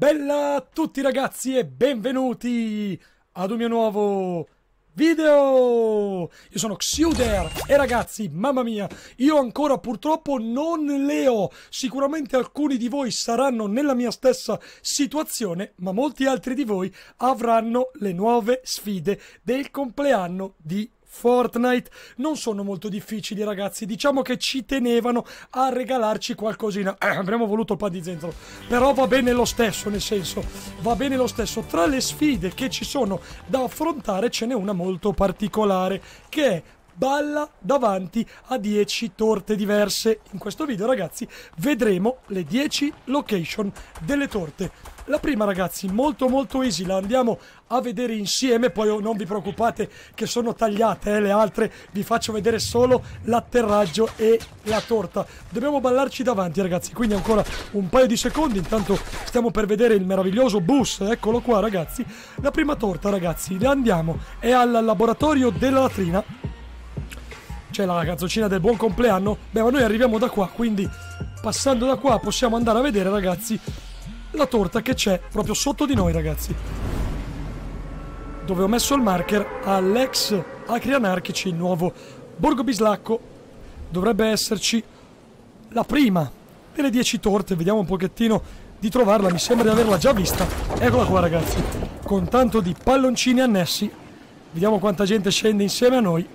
Bella a tutti ragazzi e benvenuti ad un mio nuovo video. Io sono Xuder e ragazzi, mamma mia, io ancora purtroppo non le ho. Sicuramente alcuni di voi saranno nella mia stessa situazione, ma molti altri di voi avranno le nuove sfide del compleanno di Fortnite. Non sono molto difficili ragazzi, diciamo che ci tenevano a regalarci qualcosina, avremmo voluto il pan di zenzero, però va bene lo stesso, nel senso va bene lo stesso. Tra le sfide che ci sono da affrontare ce n'è una molto particolare che è balla davanti a 10 torte diverse. In questo video ragazzi vedremo le 10 location delle torte. La prima ragazzi molto easy, la andiamo a vedere insieme, poi non vi preoccupate che sono tagliate, le altre vi faccio vedere solo l'atterraggio e la torta. Dobbiamo ballarci davanti ragazzi, quindi ancora un paio di secondi, intanto stiamo per vedere il meraviglioso bus, eccolo qua ragazzi. La prima torta ragazzi, la andiamo, è al laboratorio della latrina. C'è la canzoncina del buon compleanno. Beh, ma noi arriviamo da qua, quindi passando da qua possiamo andare a vedere ragazzi la torta che c'è proprio sotto di noi ragazzi, dove ho messo il marker all'ex Acri Anarchici, il nuovo Borgo Bislacco. Dovrebbe esserci la prima delle 10 torte, vediamo un pochettino di trovarla, mi sembra di averla già vista. Eccola qua ragazzi, con tanto di palloncini annessi, vediamo quanta gente scende insieme a noi.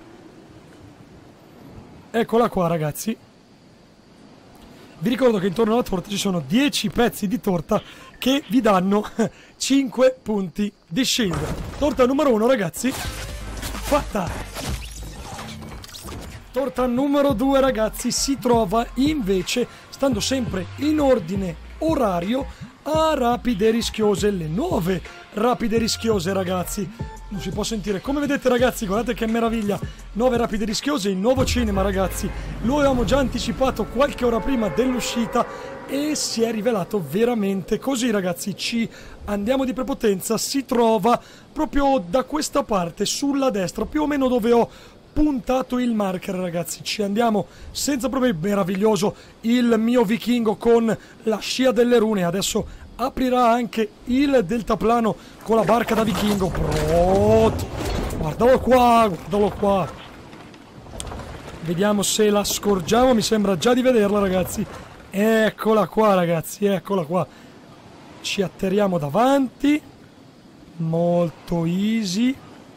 Eccola qua ragazzi. Vi ricordo che intorno alla torta ci sono 10 pezzi di torta che vi danno 5 punti di shield. Torta numero 1 ragazzi, fatta. Torta numero 2 ragazzi si trova invece, stando sempre in ordine orario, a rapide rischiose, le nuove rapide rischiose ragazzi. Non si può sentire, come vedete ragazzi, guardate che meraviglia, 9 rapide rischiose, il nuovo cinema ragazzi. Lo avevamo già anticipato qualche ora prima dell'uscita e si è rivelato veramente così ragazzi. Ci andiamo di prepotenza, si trova proprio da questa parte sulla destra, più o meno dove ho puntato il marker ragazzi. Ci andiamo senza problemi, meraviglioso il mio vichingo con la scia delle rune. Adesso aprirà anche il deltaplano con la barca da vichingo. Guardalo qua. Vediamo se la scorgiamo, mi sembra già di vederla ragazzi. Eccola qua ragazzi, eccola qua. Ci atterriamo davanti, molto easy.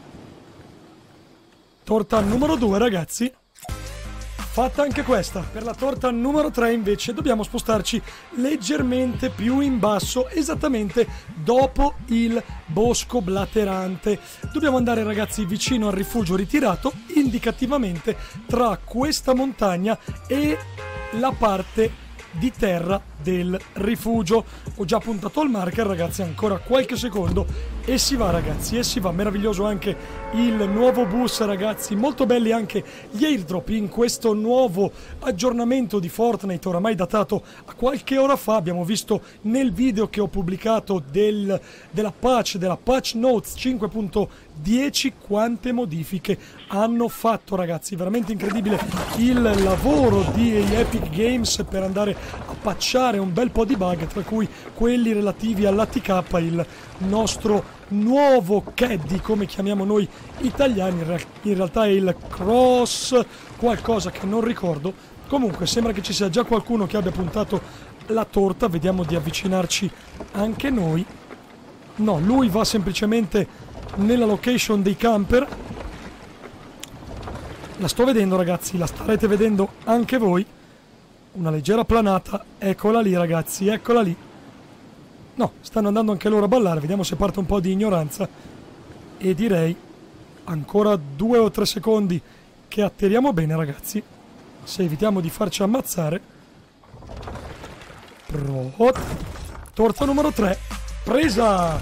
Torta numero 2 ragazzi, fatta anche questa. Per la torta numero 3 invece dobbiamo spostarci leggermente più in basso, esattamente dopo il bosco blaterante. Dobbiamo andare ragazzi vicino al rifugio ritirato, indicativamente tra questa montagna e la parte di terra del rifugio. Ho già puntato il marker ragazzi, ancora qualche secondo e si va ragazzi, e si va. Meraviglioso anche il nuovo bus ragazzi, molto belli anche gli airdrop in questo nuovo aggiornamento di Fortnite, oramai datato a qualche ora fa. Abbiamo visto nel video che ho pubblicato della patch notes 5.10 quante modifiche hanno fatto ragazzi. Veramente incredibile il lavoro di Epic Games per andare a patchare un bel po' di bug, tra cui quelli relativi all'ATK, il nostro nuovo caddy come chiamiamo noi italiani. In realtà è il cross qualcosa che non ricordo. Comunque sembra che ci sia già qualcuno che abbia puntato la torta. Vediamo di avvicinarci anche noi. No, lui va semplicemente nella location dei camper. La sto vedendo ragazzi, la starete vedendo anche voi. Una leggera planata, eccola lì ragazzi, eccola lì. No, stanno andando anche loro a ballare, vediamo se parte un po' di ignoranza. E direi ancora 2 o 3 secondi che atterriamo bene ragazzi, se evitiamo di farci ammazzare. Torta numero 3, presa!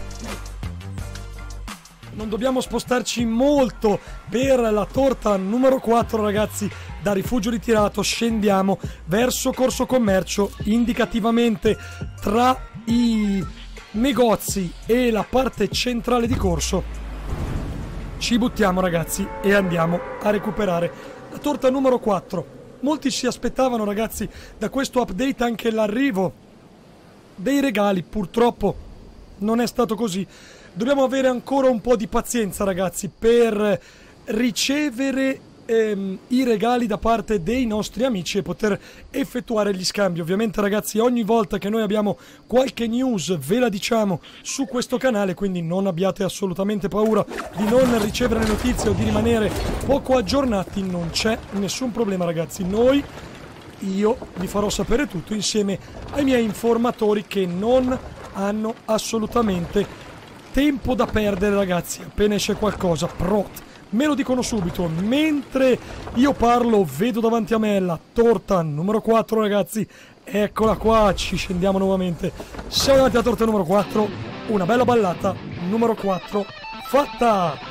Non dobbiamo spostarci molto per la torta numero 4 ragazzi. Da rifugio ritirato scendiamo verso Corso Commercio, indicativamente tra i negozi e la parte centrale di Corso. Ci buttiamo ragazzi e andiamo a recuperare la torta numero 4. Molti si aspettavano ragazzi da questo update anche l'arrivo dei regali. Purtroppo non è stato così. Dobbiamo avere ancora un po' di pazienza, ragazzi, per ricevere i regali da parte dei nostri amici e poter effettuare gli scambi. Ovviamente, ragazzi, ogni volta che noi abbiamo qualche news ve la diciamo su questo canale, quindi non abbiate assolutamente paura di non ricevere le notizie o di rimanere poco aggiornati. Non c'è nessun problema, ragazzi. Io vi farò sapere tutto insieme ai miei informatori che non hanno assolutamente tempo da perdere, ragazzi. Appena esce qualcosa, me lo dicono subito. Mentre io parlo, vedo davanti a me la torta numero 4, ragazzi. Eccola qua, ci scendiamo nuovamente. Siamo davanti alla torta numero 4. Una bella ballata numero 4 fatta.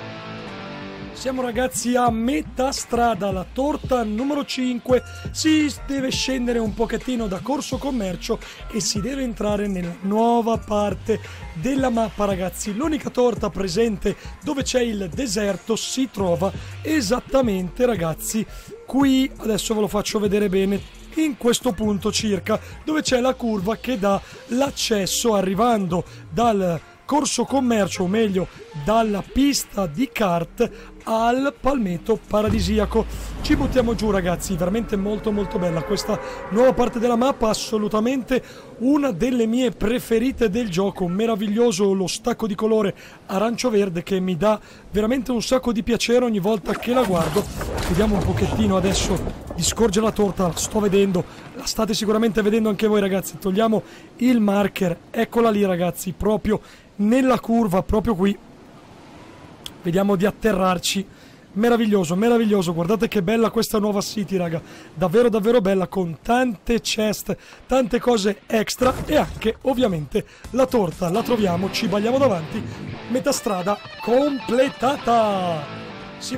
Siamo, ragazzi, a metà strada. La torta numero 5 si deve scendere un pochettino da Corso Commercio e si deve entrare nella nuova parte della mappa, ragazzi. L'unica torta presente dove c'è il deserto si trova esattamente, ragazzi, qui. Adesso ve lo faccio vedere bene, in questo punto circa, dove c'è la curva che dà l'accesso arrivando dal Corso Commercio, o meglio dalla pista di kart, al palmeto paradisiaco. Ci buttiamo giù, ragazzi. Veramente molto molto bella questa nuova parte della mappa, assolutamente una delle mie preferite del gioco. Meraviglioso lo stacco di colore arancio-verde che mi dà veramente un sacco di piacere ogni volta che la guardo. Vediamo un pochettino adesso di scorgere la torta. La sto vedendo, la state sicuramente vedendo anche voi, ragazzi. Togliamo il marker, eccola lì, ragazzi, proprio nella curva, proprio qui. Vediamo di atterrarci. Meraviglioso, meraviglioso. Guardate che bella questa nuova city, raga. Davvero, davvero bella, con tante chest, tante cose extra e anche, ovviamente, la torta. La troviamo, ci bagliamo davanti. Metà strada completata. Si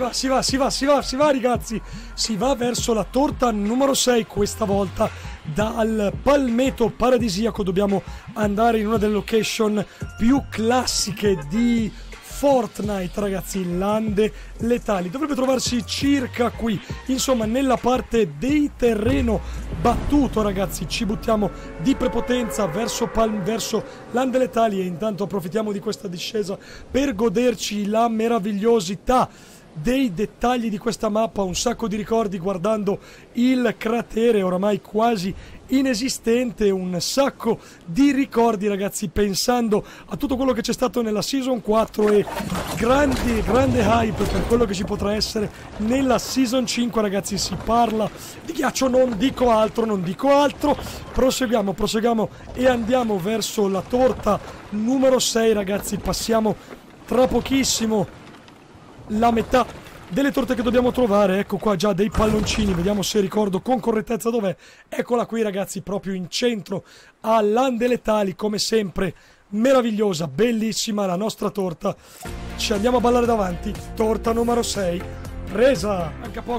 va, ragazzi. Si va verso la torta numero 6. Questa volta dal palmeto paradisiaco dobbiamo andare in una delle location più classiche di Fortnite, ragazzi. Lande letali. Dovrebbe trovarsi circa qui, insomma, nella parte dei terreno battuto, ragazzi. Ci buttiamo di prepotenza verso lande letali e intanto approfittiamo di questa discesa per goderci la meravigliosità dei dettagli di questa mappa. Un sacco di ricordi guardando il cratere oramai quasi inesistente, un sacco di ricordi, ragazzi, pensando a tutto quello che c'è stato nella Season 4 e grande hype per quello che ci potrà essere nella Season 5, ragazzi. Si parla di ghiaccio, non dico altro. Proseguiamo e andiamo verso la torta numero 6, ragazzi. Passiamo tra pochissimo la metà delle torte che dobbiamo trovare. Ecco qua già dei palloncini, vediamo se ricordo con correttezza dov'è. Eccola qui, ragazzi, proprio in centro a lande letali, come sempre. Meravigliosa, bellissima la nostra torta. Ci andiamo a ballare davanti. Torta numero 6 presa.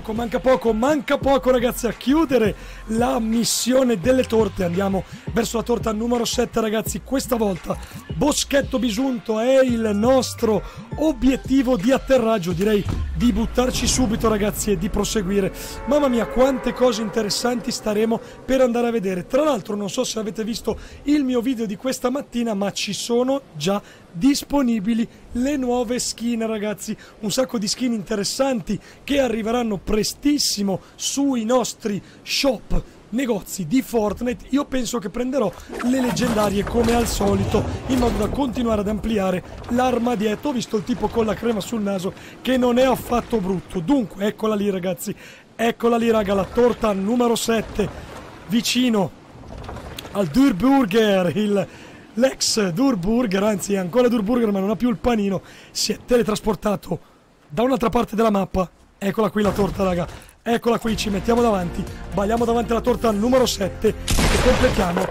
Manca poco, ragazzi, a chiudere la missione delle torte. Andiamo verso la torta numero 7, ragazzi. Questa volta boschetto bisunto è il nostro obiettivo di atterraggio. Direi di buttarci subito, ragazzi, e di proseguire. Mamma mia, quante cose interessanti staremo per andare a vedere. Tra l'altro, non so se avete visto il mio video di questa mattina, ma ci sono già disponibili le nuove skin, ragazzi. Un sacco di skin interessanti che arriveranno prestissimo sui nostri shop, negozi di Fortnite. Io penso che prenderò le leggendarie come al solito, in modo da continuare ad ampliare l'armadietto. Ho visto il tipo con la crema sul naso che non è affatto brutto. Dunque, eccola lì, ragazzi. Eccola lì, raga, la torta numero 7, vicino al Durburger, l'ex Durburger, anzi è ancora Durburger ma non ha più il panino. Si è teletrasportato da un'altra parte della mappa. Eccola qui la torta, raga. Eccola qui, ci mettiamo davanti. Balliamo davanti alla torta numero 7 e completiamo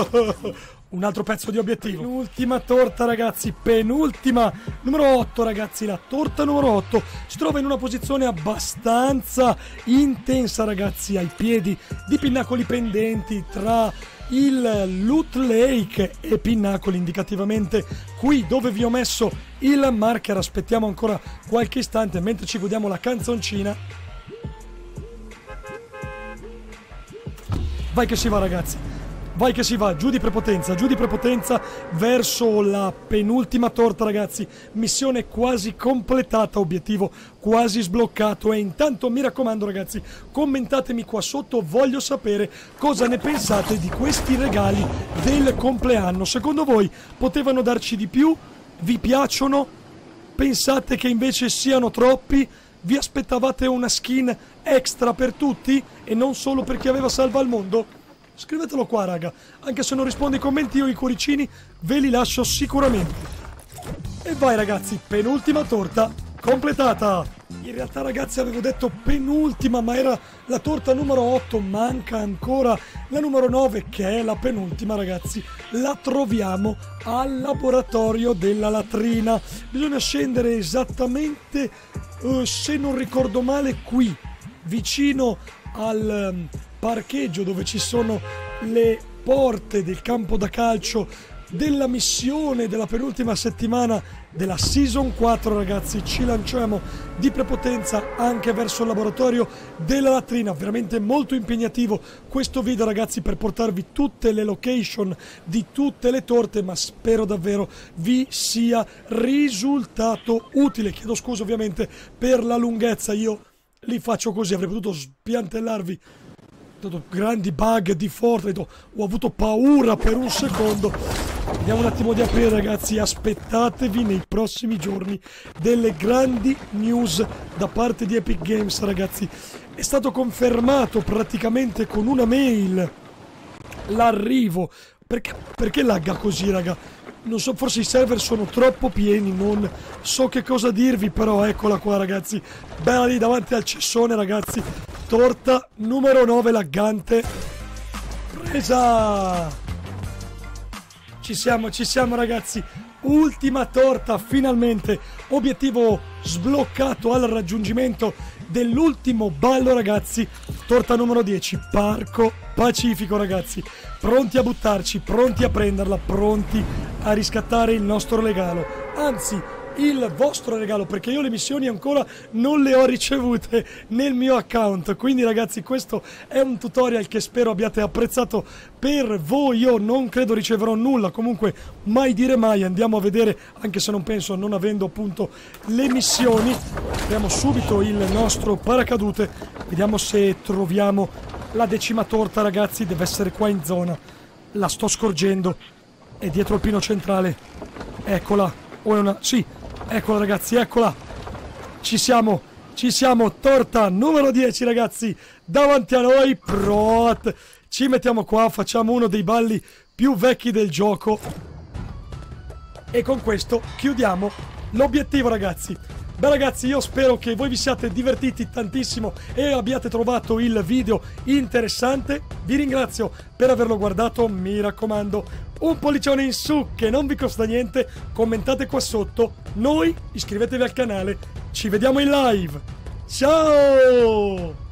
un altro pezzo di obiettivo. Penultima torta, ragazzi, penultima. Numero 8, ragazzi, la torta numero 8 si trova in una posizione abbastanza intensa, ragazzi, ai piedi di pinnacoli pendenti tra il Loot Lake e pinnacoli, indicativamente qui dove vi ho messo il marker. Aspettiamo ancora qualche istante mentre ci godiamo la canzoncina. Vai che si va, ragazzi. Vai che si va, giù di prepotenza verso la penultima torta, ragazzi. Missione quasi completata, obiettivo quasi sbloccato. E intanto mi raccomando, ragazzi, commentatemi qua sotto, voglio sapere cosa ne pensate di questi regali del compleanno. Secondo voi potevano darci di più? Vi piacciono? Pensate che invece siano troppi? Vi aspettavate una skin extra per tutti e non solo per chi aveva salva al mondo? Scrivetelo qua, raga. Anche se non rispondo ai commenti, io i cuoricini ve li lascio sicuramente. E vai, ragazzi, penultima torta completata. In realtà, ragazzi, avevo detto penultima, ma era la torta numero 8. Manca ancora la numero 9, che è la penultima, ragazzi. La troviamo al laboratorio della latrina. Bisogna scendere esattamente, se non ricordo male, qui, vicino al parcheggio dove ci sono le porte del campo da calcio della missione della penultima settimana della Season 4, ragazzi. Ci lanciamo di prepotenza anche verso il laboratorio della latrina. Veramente molto impegnativo questo video, ragazzi, per portarvi tutte le location di tutte le torte, ma spero davvero vi sia risultato utile. Chiedo scusa ovviamente per la lunghezza, io li faccio così, avrei potuto spiantellarvi grandi bug di Fortnite, ho avuto paura per un secondo. Vediamo un attimo di aprire, ragazzi. Aspettatevi nei prossimi giorni delle grandi news da parte di Epic Games, ragazzi. È stato confermato praticamente con una mail l'arrivo. Perché lagga così, raga? Non so, forse i server sono troppo pieni, non so che cosa dirvi, però eccola qua, ragazzi. Bella lì davanti al cessone, ragazzi. Torta numero 9 laggante. Presa! Ci siamo, ragazzi. Ultima torta, finalmente. Obiettivo sbloccato al raggiungimento dell'ultimo ballo, ragazzi. Torta numero 10, Parco Pacifico, ragazzi. Pronti a buttarci, pronti a prenderla, pronti a riscattare il nostro regalo. Anzi, il vostro regalo, perché io le missioni ancora non le ho ricevute nel mio account. Quindi, ragazzi, questo è un tutorial che spero abbiate apprezzato per voi. Io non credo riceverò nulla, comunque mai dire mai. Andiamo a vedere, anche se non penso, non avendo appunto le missioni. Apriamo subito il nostro paracadute, vediamo se troviamo la 10ª torta, ragazzi. Deve essere qua in zona, la sto scorgendo, è dietro il pino centrale. Eccola, o è una... sì, eccola, ragazzi, eccola. Ci siamo, torta numero 10, ragazzi, davanti a noi. Prot. Ci mettiamo qua, facciamo uno dei balli più vecchi del gioco e con questo chiudiamo l'obiettivo, ragazzi. Beh, ragazzi, io spero che voi vi siate divertiti tantissimo e abbiate trovato il video interessante. Vi ringrazio per averlo guardato, mi raccomando, un pollicione in su che non vi costa niente, commentate qua sotto, iscrivetevi al canale, ci vediamo in live, ciao!